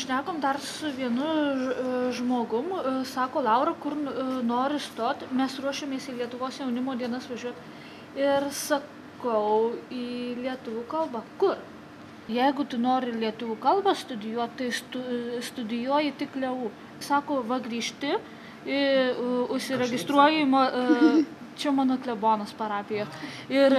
pasišnekom dar su vienu žmogum, sako Laura, kur nori stoti, mes ruošiamės į Lietuvos jaunimo dienas važiuoti. Ir sakau, į lietuvių kalbą. Kur? Jeigu tu nori lietuvių kalbą studijuoti, tai studijuoji tik LEU. Sako, va grįžti, užsiregistruoji, čia mano klebonas parapijos. Ir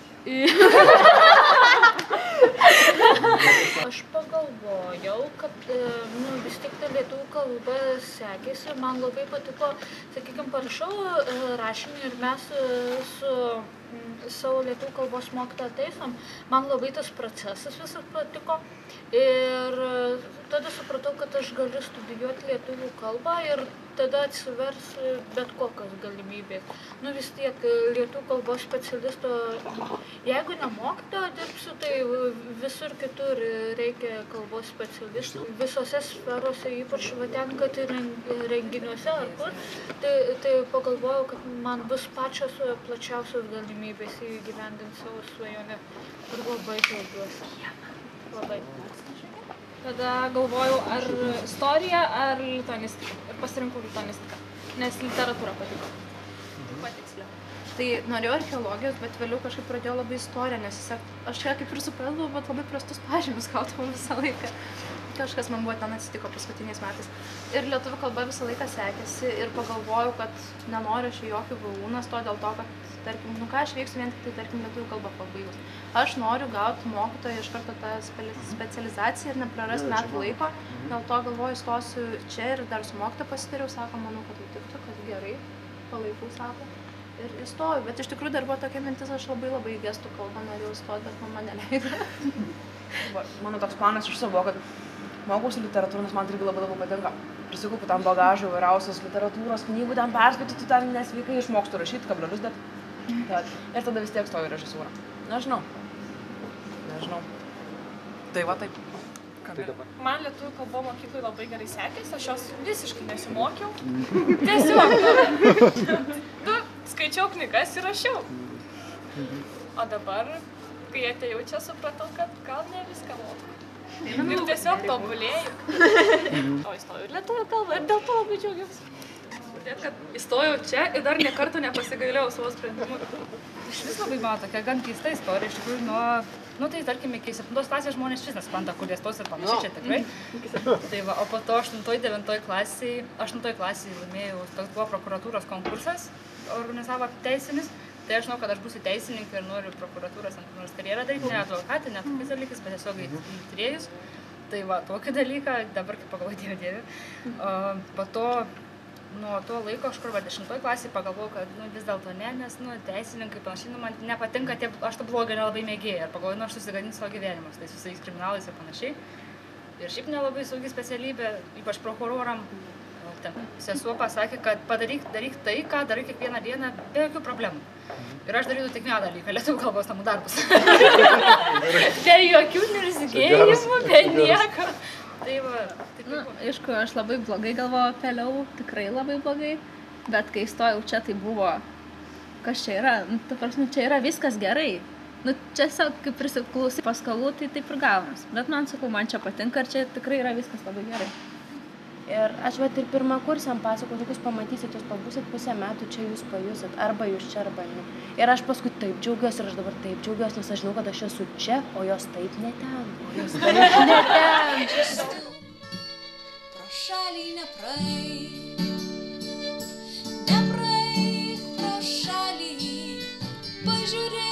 aš pagalvojau, kad vis tik ta lietuvių kalba sekėsi, man labai patiko, sakykime, parašau rašinį ir mes su savo lietuvių kalbos mokytoją taisom, man labai tas procesas visas patiko ir tada supratau, kad aš galiu studijuoti lietuvių kalbą ir tada atsivers bet kokios galimybės. Vis tiek lietuvių kalbos specialisto, jeigu ne mokytojo dirbsiu, tai visur kitur reikia kalbos specialistų. Visose sferose, ypač ten, kad renginiuose ar kur, tai pagalvojau, kad man bus pačios plačiausios galimybės įgyvendinti savo svajonę ir labai džiaugiuosi. Labai. Tada galvojau, ar istorija, ar lituanistika. Ir pasirinkau lituanistiką, nes literatūra patiko. Patiksliau. Tai norėjau archeologijos, bet vėliau kažkaip pradėjau labai istoriją, nes aš čia kaip ir suprasdavau, bet labai prastus pažymius gaudavau visą laiką. Kažkas man buvo ten atsitiko paskutiniais metais. Ir lietuvių kalba visą laiką sekėsi ir pagalvojau, kad nenoriu aš jokių VU stoti dėl to, kad, tarkim, ką aš veiksiu vien tik tai, tarkim, lietuvių kalbą pabaigus. Aš noriu gauti mokytoją iš karto tą specializaciją ir neprarasti metų laiko. Dėl to galvoju, stosiu čia ir dar su mokytoja pasitariau, sako, manau, kad tai tiktų, kad gerai, palaikau, sako. Ir įstoju, bet iš tikrųjų dar buvo tokia mintis, aš labai gestų kalbą norėjau stoti, bet man neleido. Mano toks planas iš savo, kad mokausi literatūrą, nes man irgi labai patinka. Prisikaupiu tam bagažų, vairiausios literatūros, knygų, ten perskaityti, ten nesveikai išmokstu rašyti, kablelius, bet... Ir tada vis tiek stoju į režisūrą. Nežinau. Tai va taip. Man lietuvių kalba mokyklai labai gerai sekėsi, aš jos visiškai nesimokiau. Tiesiog, skaičiau knygas ir rašiau. O dabar, kai atėjau čia, supratau, kad gal ne viską moku. Ir tiesiog tobulėjau. O įstojau ir lietuvių kalbą ir dėl to labai džiaugiausi. Todėl, kad įstojau čia ir dar nė karto nepasigailėjau savo sprendimu. Iš vis labai mano tokia gan keista istorija, iš tikrųjų tai tarkim iki 7 klasės žmonės vis nesupanta, kur jie stos ir panašiai čia tikrai. Tai va, o po to 8-9 klasiai laimėjau, toks buvo prokuratūros konkursas, organizavo teisinis. Tai aš žinau, kad aš būsiu teisininkė ir noriu prokuratūros ant nors karjerą daryti, ne advokatė, ne tokiais dalykais, bet tiesiog į tyrėjus. Tai va, tokį dalyką, dabar kaip pagalvoju, dieve. Po to, nuo to laiko, aš kur 10 klasėje pagalvojau, kad vis dėlto ne, nes teisininkai panašiai, man nepatinka, aš to blogio nelabai mėgėju. Ir pagalvoju, aš susigadinsiu savo gyvenimus, tai visais kriminalais ir panašiai. Ir šiaip nelabai saugi specialybė, ypač prokuroram. Sesuo pasakė, kad daryk tai, ką darai kiekvieną dieną, be jokių problemų. Ir aš darydavau tik vieną dalyką, lietuvių kalbos namų darbus. Be jokių nirzgėjimų, be nieko. Tai va, aišku, aš labai blogai galvojau apie LEU, tikrai labai blogai, bet kai stojau čia, tai buvo, kas čia yra, ta prasme, čia yra viskas gerai. Čia kaip prisiklausai paskalų, tai taip ir gavomas. Bet man sakau, man čia patinka ir čia tikrai yra viskas labai gerai. Ir aš ir pirmakursiam pasakau, jūs pamatysit, jūs pabūsit pusę metų, čia jūs pajusit, arba jūs čia, arba ne. Ir aš paskui taip džiaugiuosi ir aš dabar taip džiaugiuosi, nes aš žinau, kad aš esu čia, o jos taip ne ten, o jos taip ne ten. Pro šalį nepraeik pro šalį, pažiūrėk.